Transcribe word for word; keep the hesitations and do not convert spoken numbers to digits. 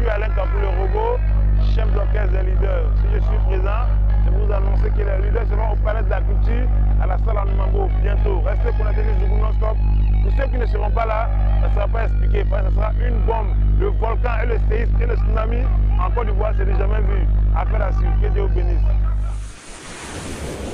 suis Alain Kapou le robot, chef d'orchestre des leaders. Si je suis présent, je vais vous annoncer que les leaders seront au Palais de la Culture, à la salle en Mambo, bientôt. Restez connectés sur Zougou non-stop. Pour ceux qui ne seront pas là, ça ne sera pas expliqué, parce que ce sera une bombe. Le volcan et le séisme et le tsunami en Côte d'Ivoire, c'est du jamais vu. Affaire à suivre, que Dieu vous bénisse.